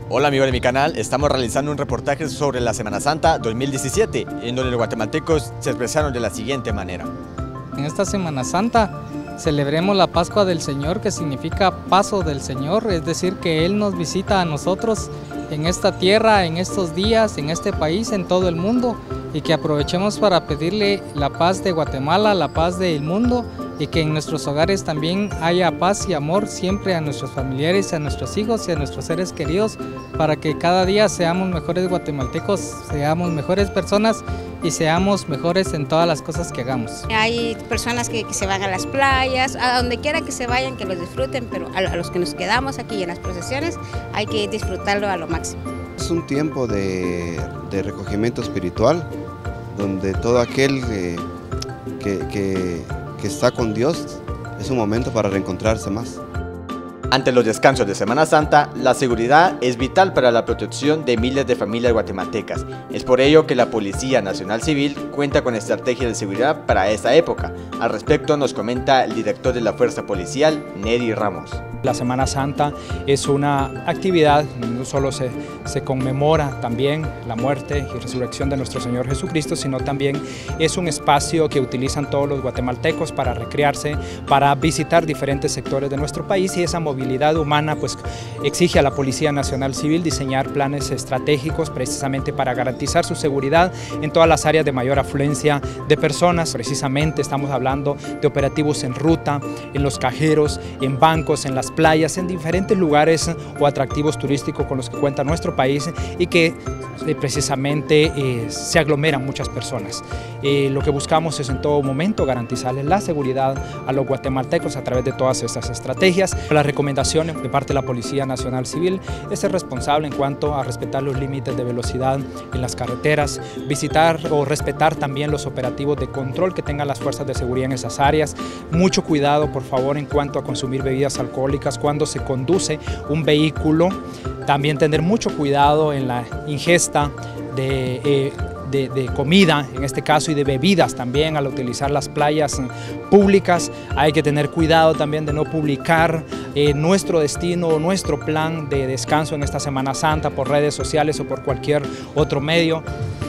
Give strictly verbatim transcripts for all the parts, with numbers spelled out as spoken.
Hola amigos de mi canal, estamos realizando un reportaje sobre la Semana Santa dos mil diecisiete, en donde los guatemaltecos se expresaron de la siguiente manera. En esta Semana Santa celebremos la Pascua del Señor, que significa paso del Señor, es decir, que Él nos visita a nosotros en esta tierra, en estos días, en este país, en todo el mundo, y que aprovechemos para pedirle la paz de Guatemala, la paz del mundo, y que en nuestros hogares también haya paz y amor siempre a nuestros familiares, a nuestros hijos y a nuestros seres queridos, para que cada día seamos mejores guatemaltecos, seamos mejores personas y seamos mejores en todas las cosas que hagamos. Hay personas que, que se van a las playas, a donde quiera que se vayan, que los disfruten, pero a, a los que nos quedamos aquí en las procesiones hay que disfrutarlo a lo máximo. Es un tiempo de, de recogimiento espiritual, donde todo aquel eh, que, que, que está con Dios es un momento para reencontrarse más. Ante los descansos de Semana Santa, la seguridad es vital para la protección de miles de familias guatemaltecas. Es por ello que la Policía Nacional Civil cuenta con estrategias de seguridad para esta época. Al respecto nos comenta el director de la Fuerza Policial, Neri Ramos. La Semana Santa es una actividad, no solo se, se conmemora también la muerte y resurrección de nuestro Señor Jesucristo, sino también es un espacio que utilizan todos los guatemaltecos para recrearse, para visitar diferentes sectores de nuestro país, y esa movilidad humana pues exige a la Policía Nacional Civil diseñar planes estratégicos precisamente para garantizar su seguridad en todas las áreas de mayor afluencia de personas. Precisamente estamos hablando de operativos en ruta, en los cajeros, en bancos, en las playas, en diferentes lugares o atractivos turísticos con los que cuenta nuestro país y que eh, precisamente eh, se aglomeran muchas personas. Eh, lo que buscamos es en todo momento garantizarles la seguridad a los guatemaltecos a través de todas estas estrategias. La recomendación de parte de la Policía Nacional Civil es ser responsable en cuanto a respetar los límites de velocidad en las carreteras, visitar o respetar también los operativos de control que tengan las fuerzas de seguridad en esas áreas. Mucho cuidado, por favor, en cuanto a consumir bebidas alcohólicas cuando se conduce un vehículo. También tener mucho cuidado en la ingesta de, eh, de, de comida, en este caso, y de bebidas también al utilizar las playas públicas. Hay que tener cuidado también de no publicar eh, nuestro destino o nuestro plan de descanso en esta Semana Santa por redes sociales o por cualquier otro medio.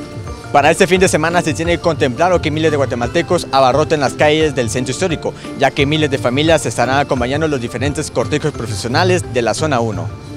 Para este fin de semana se tiene que contemplar que miles de guatemaltecos abarroten las calles del centro histórico, ya que miles de familias estarán acompañando los diferentes cortejos profesionales de la zona uno.